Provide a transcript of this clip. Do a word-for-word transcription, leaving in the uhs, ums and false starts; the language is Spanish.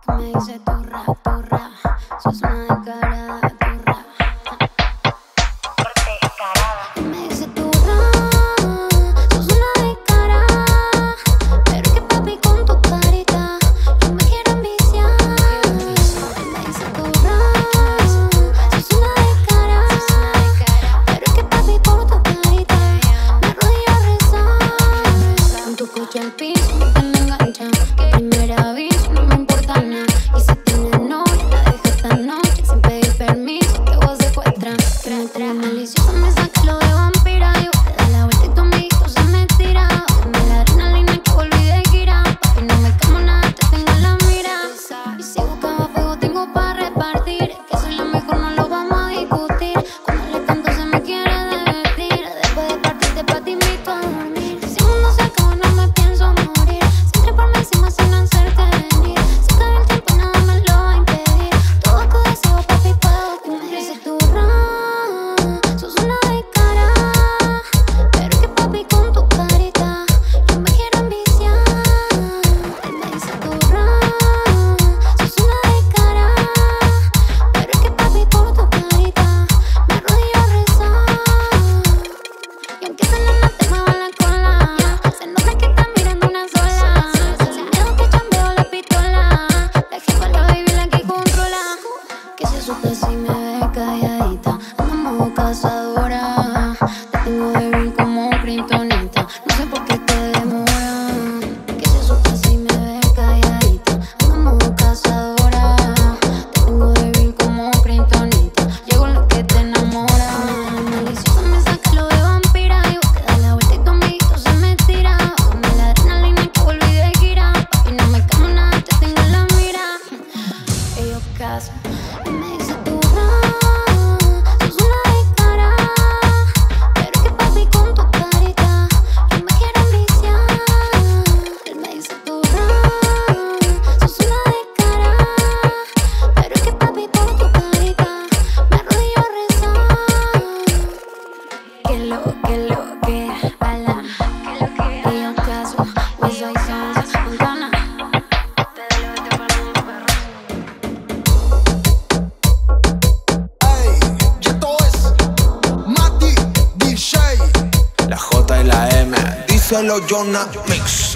Que me dice turra, turra, sos una descarada, turra. Que me dice turra, sos una descarada. Pero que papi con tu carita yo me quiero enviciar. Que me dice turra, sos una descarada. Pero que papi por tu carita me arrodillo a rezar. Con tu coche al piso me engancha. Que primera aviso no me importa nada. Y si tienes novia la dejo esta noche sin pedir permiso, te voy a secuestrar. Que me trae maliciosa, me saca lo de vampira. Yo te da la vuelta y tu amiguito se me tira. Dame la adrenalina que volví de gira. Papi, no me camo nada, te tengo en la mira. Y si buscaba fuego tengo para repartir. Es que soy la mejor, no lo vamos a discutir. Cuando le canto se me quiere divertir. Después de partirte pa' te invito a dormir. Si el mundo se acaba no me pienso morir. Sin treparme encima sin hacerte venir. Se cae el tiempo y nada me lo va a impedir. Todo tu deseo papi puedo cumplir. Me dice turra, sos una descarada. Pero que papi con tu carita yo me quiero enviciar. Él me dice turra, sos una descarada. Pero que papi por tu carita me arrodillo a rezar. Y aunque esa nena te mueva la cola, se nota que está mirando una sola. Sin miedo te chambeo la pistola. La jefa, la baby, la que controla. Que si asusta si me ve calladita. Andamos cazadora. Te tengo débil como kriptonita. No sé por qué te demora. Que si asusta si me ve calladita. Andamos cazadora. Te tengo débil como kriptonita. Llego lo que te enamora. Maliciosa me saca lo de vampira. Yo te da la vuelta y tu amiguito se me tira. Dame la adrenalina que volví de gira. Papi, no me camo nada, te tengo en la mira. Ellos casan y me dice turra, sos una descarada. Pero que papi con tu carita yo me quiero enviciar. Él me dice turra, sos una descarada. Pero que papi por tu carita me arrodillo a rezar. Que lo, que lo, que ala. Que lo que ellos caso, yo soy Sansa Montana. Te doy lo que para un perro. Ey, y esto es Mati D J, la J y la M. Díselo, Jonah Mix.